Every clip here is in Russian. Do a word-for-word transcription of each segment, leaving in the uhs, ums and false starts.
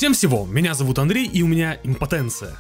Всем всего, меня зовут Андрей, и у меня импотенция.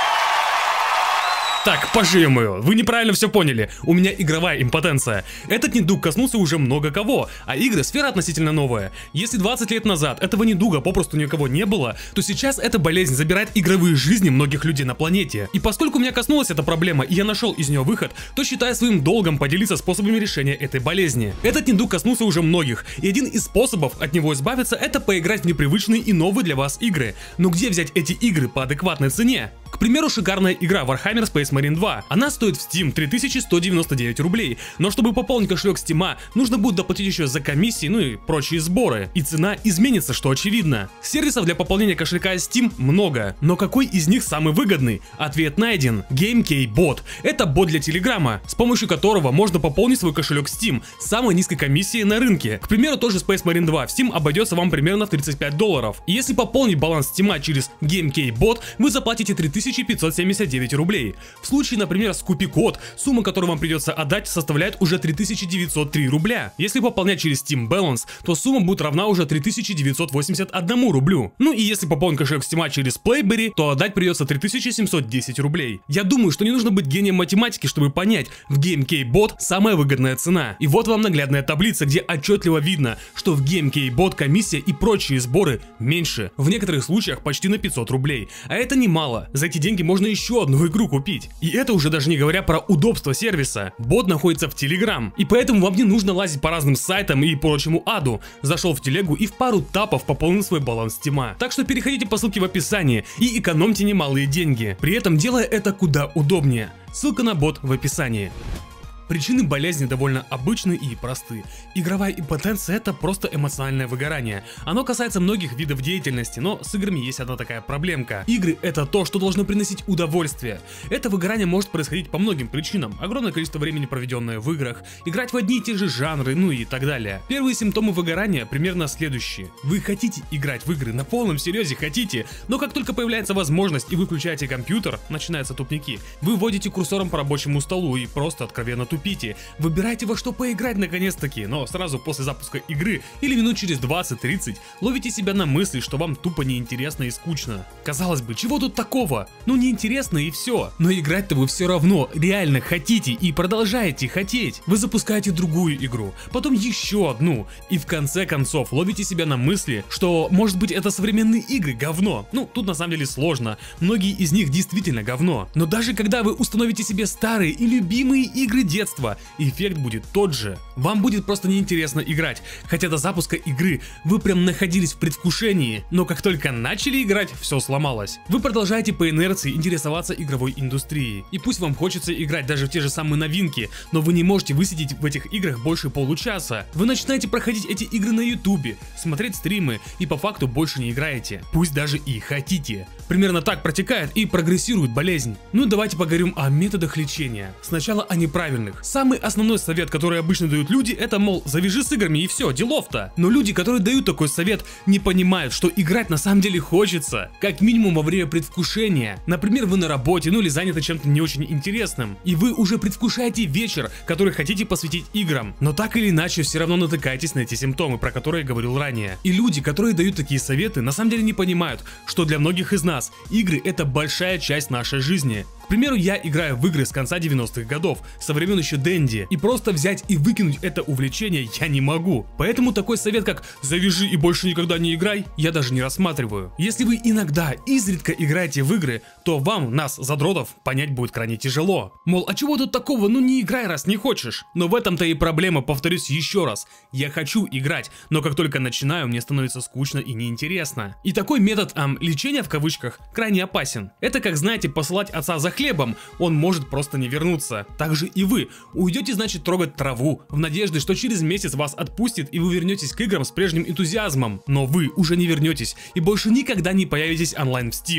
Так, поживем ее. Вы неправильно все поняли. У меня игровая импотенция. Этот недуг коснулся уже много кого, а игры — сфера относительно новая. Если двадцать лет назад этого недуга попросту никого не было, то сейчас эта болезнь забирает игровые жизни многих людей на планете. И поскольку меня коснулась эта проблема, и я нашел из нее выход, то считаю своим долгом поделиться способами решения этой болезни. Этот недуг коснулся уже многих, и один из способов от него избавиться — это поиграть в непривычные и новые для вас игры. Но где взять эти игры по адекватной цене? К примеру, шикарная игра Warhammer Space Marine два. Она стоит в Steam три тысячи сто девяносто девять рублей, но чтобы пополнить кошелек Steam, нужно будет доплатить еще за комиссии, ну и прочие сборы. И цена изменится, что очевидно. Сервисов для пополнения кошелька Steam много, но какой из них самый выгодный? Ответ найден. GameKey-бот. Это бот для Телеграма, с помощью которого можно пополнить свой кошелек Steam с самой низкой комиссией на рынке. К примеру, тоже Space Marine два в Steam обойдется вам примерно в тридцать пять долларов. И если пополнить баланс Steam через GameKey-бот, вы заплатите три тысячи пятьсот семьдесят девять рублей. В случае, например, с Купи-код, сумма, которую вам придется отдать, составляет уже три тысячи девятьсот три рубля. Если пополнять через Steam Balance, то сумма будет равна уже три тысячи девятьсот восемьдесят одному рублю. Ну и если пополнить кошелек Steam через Playberry, то отдать придется три тысячи семьсот десять рублей. Я думаю, что не нужно быть гением математики, чтобы понять, в GameKey-бот самая выгодная цена. И вот вам наглядная таблица, где отчетливо видно, что в GameKey-бот комиссия и прочие сборы меньше, в некоторых случаях почти на пятьсот рублей. А это немало. За эти деньги можно еще одну игру купить. И это уже даже не говоря про удобство сервиса. Бот находится в Telegram, и поэтому вам не нужно лазить по разным сайтам и прочему аду. Зашел в телегу и в пару тапов пополнил свой баланс Steam. Так что переходите по ссылке в описании и экономьте немалые деньги, при этом делая это куда удобнее. Ссылка на бот в описании. Причины болезни довольно обычны и просты. Игровая импотенция — это просто эмоциональное выгорание. Оно касается многих видов деятельности, но с играми есть одна такая проблемка. Игры — это то, что должно приносить удовольствие. Это выгорание может происходить по многим причинам. Огромное количество времени, проведенное в играх, играть в одни и те же жанры, ну и так далее. Первые симптомы выгорания примерно следующие. Вы хотите играть в игры, на полном серьезе хотите, но как только появляется возможность и вы включаете компьютер, начинаются тупники. Вы вводите курсором по рабочему столу и просто откровенно тупите. Выбирайте, во что поиграть наконец-таки, но сразу после запуска игры или минут через двадцать-тридцать ловите себя на мысли, что вам тупо неинтересно и скучно. Казалось бы, чего тут такого? Ну неинтересно и все. Но играть-то вы все равно реально хотите и продолжаете хотеть. Вы запускаете другую игру, потом еще одну, и в конце концов ловите себя на мысли, что может быть это современные игры говно. Ну тут на самом деле сложно, многие из них действительно говно. Но даже когда вы установите себе старые и любимые игры детства, эффект будет тот же. Вам будет просто неинтересно играть, хотя до запуска игры вы прям находились в предвкушении, но как только начали играть, все сломалось. Вы продолжаете по инерции интересоваться игровой индустрией, и пусть вам хочется играть даже в те же самые новинки, но вы не можете высидеть в этих играх больше получаса. Вы начинаете проходить эти игры на ютубе, смотреть стримы и по факту больше не играете, пусть даже и хотите. Примерно так протекает и прогрессирует болезнь. Ну давайте поговорим о методах лечения. Сначала о неправильных. Самый основной совет, который обычно дают люди, это, мол, завяжи с играми и все, делов-то. Но люди, которые дают такой совет, не понимают, что играть на самом деле хочется. Как минимум во время предвкушения. Например, вы на работе, ну или заняты чем-то не очень интересным. И вы уже предвкушаете вечер, который хотите посвятить играм. Но так или иначе все равно натыкаетесь на эти симптомы, про которые я говорил ранее. И люди, которые дают такие советы, на самом деле не понимают, что для многих из нас игры — это большая часть нашей жизни. К примеру, я играю в игры с конца девяностых годов, со времен еще Денди, и просто взять и выкинуть это увлечение я не могу. Поэтому такой совет, как «завяжи и больше никогда не играй», я даже не рассматриваю. Если вы иногда, изредка играете в игры, то вам, нас, задротов, понять будет крайне тяжело. Мол, а чего тут такого, ну не играй, раз не хочешь. Но в этом-то и проблема, повторюсь еще раз. Я хочу играть, но как только начинаю, мне становится скучно и неинтересно. И такой метод эм, лечения в кавычках крайне опасен. Это как, знаете, посылать отца за хлебом, он может просто не вернуться. Также и вы уйдете, значит, трогать траву, в надежде, что через месяц вас отпустит и вы вернетесь к играм с прежним энтузиазмом. Но вы уже не вернетесь и больше никогда не появитесь онлайн в Steam.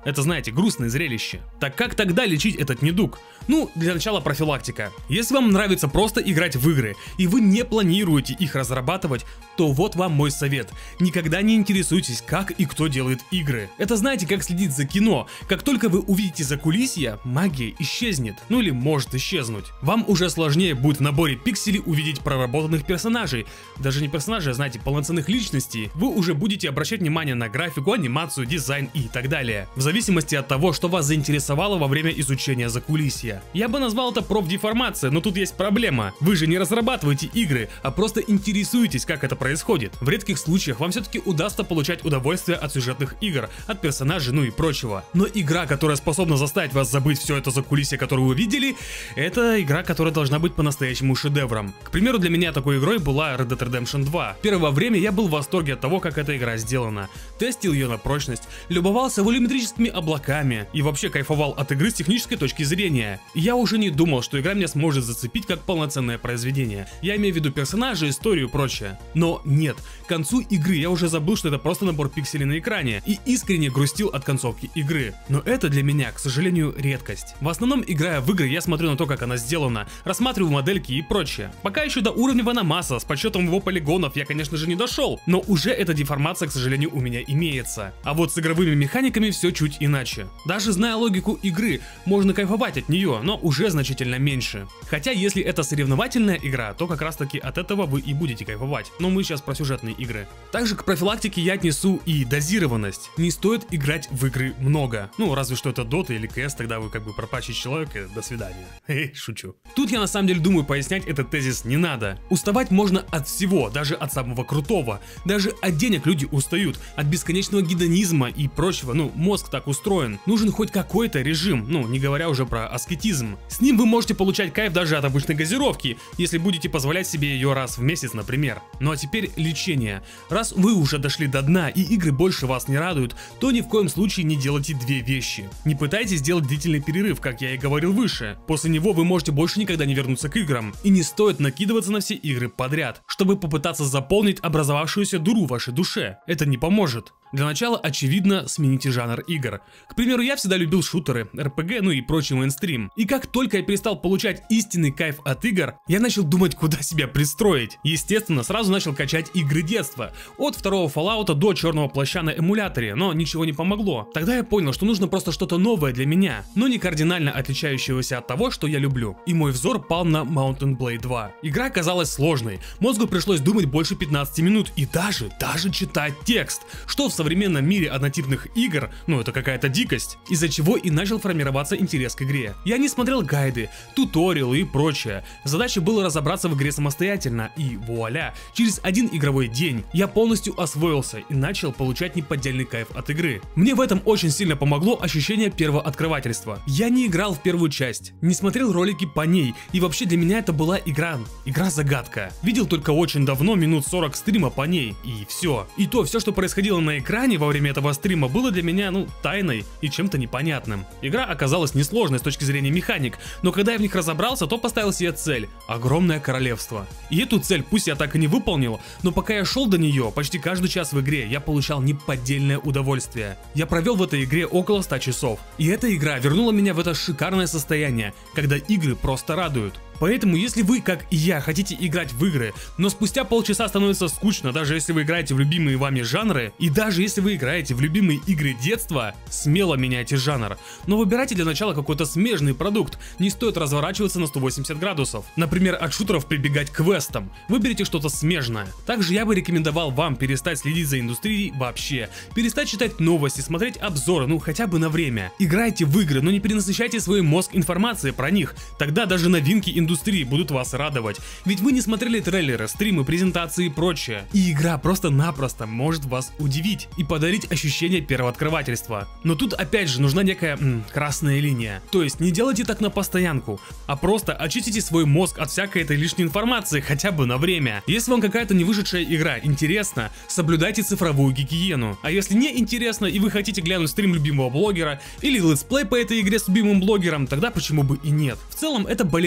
Это, знаете, грустное зрелище. Так как тогда лечить этот недуг? Ну, для начала профилактика. Если вам нравится просто играть в игры, и вы не планируете их разрабатывать, то вот вам мой совет. Никогда не интересуйтесь, как и кто делает игры. Это, знаете, как следить за кино. Как только вы увидите закулисье, магия исчезнет. Ну или может исчезнуть. Вам уже сложнее будет в наборе пикселей увидеть проработанных персонажей. Даже не персонажей, а, знаете, полноценных личностей. Вы уже будете обращать внимание на графику, анимацию, дизайн и так далее. В зависимости от того, что вас заинтересовало во время изучения закулисья. Я бы назвал это профдеформация, но тут есть проблема. Вы же не разрабатываете игры, а просто интересуетесь, как это происходит. В редких случаях вам все-таки удастся получать удовольствие от сюжетных игр, от персонажей, ну и прочего. Но игра, которая способна заставить вас забыть все это закулисье, которое вы видели, это игра, которая должна быть по-настоящему шедевром. К примеру, для меня такой игрой была Red Dead Redemption два. Первое время я был в восторге от того, как эта игра сделана. Тестил ее на прочность, любовался волюметрическими облаками и вообще кайфовал от игры с технической точки зрения. И я уже не думал, что игра меня сможет зацепить как полноценное произведение. Я имею в виду персонажей, историю и прочее. Но нет, к концу игры я уже забыл, что это просто набор пикселей на экране, и искренне грустил от концовки игры. Но это для меня, к сожалению, редкость. В основном, играя в игры, я смотрю на то, как она сделана, рассматриваю модельки и прочее. Пока еще до уровня Ванамаса с подсчетом его полигонов я, конечно же, не дошел, но уже эта деформация, к сожалению, у меня имеется. А вот с игровыми механиками все чуть иначе. Даже зная логику игры, можно кайфовать от нее, но уже значительно меньше. Хотя, если это соревновательная игра, то как раз таки от этого вы и будете кайфовать. Но мы сейчас про сюжетные игры. Также к профилактике я отнесу и дозированность. Не стоит играть в игры много. Ну, разве что это Dota или си эс, тогда вы как бы пропачите человека, до свидания. Хе, шучу. Тут я на самом деле думаю, пояснять этот тезис не надо. Уставать можно от всего, даже от самого крутого. Даже от денег люди устают, от бесконечного гедонизма и прочего. Ну, мозг так устроен. Нужен хоть какой-то режим, ну, не говоря уже про аскетизм. С ним вы можете получать кайф даже от обычной газировки, если будете позволять себе ее раз в месяц, например. Ну а теперь лечение. Раз вы уже дошли до дна и игры больше вас не радуют, то ни в коем случае не делайте две вещи. Не пытайтесь сделать длительный перерыв, как я и говорил выше. После него вы можете больше никогда не вернуться к играм. И не стоит накидываться на все игры подряд, чтобы попытаться заполнить образовавшуюся дыру в вашей душе. Это не поможет. Для начала, очевидно, смените жанр игр. К примеру, я всегда любил шутеры, эр пи джи, ну и прочий мейнстрим. И как только я перестал получать истинный кайф от игр, я начал думать, куда себя пристроить. Естественно, сразу начал качать игры детства. От второго Fallout до Черного Плаща на эмуляторе, но ничего не помогло. Тогда я понял, что нужно просто что-то новое для меня, но не кардинально отличающегося от того, что я люблю. И мой взор пал на Mountain Blade два. Игра казалась сложной, мозгу пришлось думать больше пятнадцати минут и даже, даже читать текст, что в современном мире однотипных игр, ну это какая-то дикость, из-за чего и начал формироваться интерес к игре. Я не смотрел гайды, туториалы и прочее. Задача была разобраться в игре самостоятельно, и вуаля, через один игровой день я полностью освоился и начал получать неподдельный кайф от игры. Мне в этом очень сильно помогло ощущение первооткрывательства. Я не играл в первую часть, не смотрел ролики по ней, и вообще для меня это была игра, игра-загадка. Видел только очень давно минут сорок стрима по ней, и все. И то, все, что происходило на экране во время этого стрима, было для меня, ну, тайной и чем-то непонятным. Игра оказалась несложной с точки зрения механик, но когда я в них разобрался, то поставил себе цель — огромное королевство. И эту цель пусть я так и не выполнил, но пока я шел до нее, почти каждый час в игре я получал неподдельное удовольствие. Я провел в этой игре около ста часов, и эта игра вернула меня в это шикарное состояние, когда игры просто радуют. Поэтому, если вы, как и я, хотите играть в игры, но спустя полчаса становится скучно, даже если вы играете в любимые вами жанры, и даже если вы играете в любимые игры детства, смело меняйте жанр. Но выбирайте для начала какой-то смежный продукт, не стоит разворачиваться на сто восемьдесят градусов. Например, от шутеров прибегать к квестам. Выберите что-то смежное. Также я бы рекомендовал вам перестать следить за индустрией вообще, перестать читать новости, смотреть обзоры, ну хотя бы на время. Играйте в игры, но не перенасыщайте свой мозг информацией про них, тогда даже новинки индустрии индустрии будут вас радовать. Ведь вы не смотрели трейлеры, стримы, презентации и прочее. И игра просто-напросто может вас удивить и подарить ощущение первооткрывательства. Но тут опять же нужна некая м, красная линия. То есть не делайте так на постоянку, а просто очистите свой мозг от всякой этой лишней информации хотя бы на время. Если вам какая-то не вышедшая игра интересна, соблюдайте цифровую гигиену. А если не интересно и вы хотите глянуть стрим любимого блогера или летсплей по этой игре с любимым блогером, тогда почему бы и нет. В целом это болезнь опасна.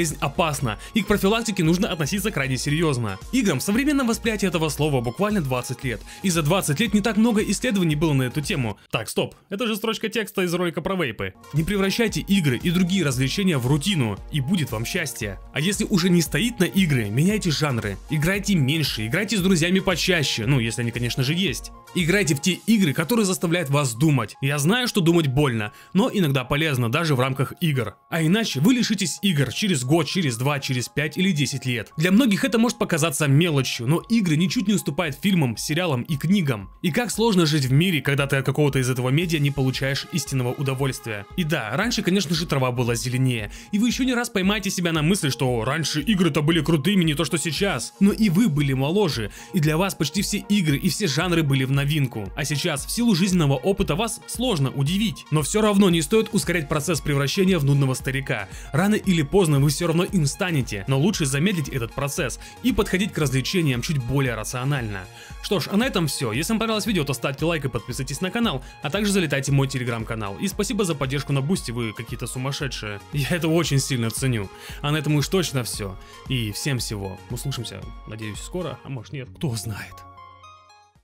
опасно, и к профилактике нужно относиться крайне серьезно. Играм в современном восприятии этого слова буквально двадцать лет, и за двадцать лет не так много исследований было на эту тему. Так, стоп, это же строчка текста из ролика про вейпы. Не превращайте игры и другие развлечения в рутину, и будет вам счастье. А если уже не стоит на игры, меняйте жанры, играйте меньше, играйте с друзьями почаще, ну если они, конечно же, есть. Играйте в те игры, которые заставляют вас думать. Я знаю, что думать больно, но иногда полезно даже в рамках игр. А иначе вы лишитесь игр через год, через два, через пять или десять лет. Для многих это может показаться мелочью, но игры ничуть не уступают фильмам, сериалам и книгам. И как сложно жить в мире, когда ты от какого-то из этого медиа не получаешь истинного удовольствия. И да, раньше, конечно же, трава была зеленее, и вы еще не раз поймаете себя на мысли, что раньше игры-то были крутыми, не то что сейчас. Но и вы были моложе, и для вас почти все игры и все жанры были в новинку. А сейчас в силу жизненного опыта вас сложно удивить. Но все равно не стоит ускорять процесс превращения в нудного старика. Рано или поздно вы все равно им станете, но лучше замедлить этот процесс и подходить к развлечениям чуть более рационально. Что ж, а на этом все. Если вам понравилось видео, то ставьте лайк и подписывайтесь на канал, а также залетайте в мой телеграм-канал. И спасибо за поддержку на Бусти, вы какие-то сумасшедшие. Я это очень сильно ценю. А на этом уж точно все. И всем всего. Услышимся, надеюсь, скоро, а может нет, кто знает.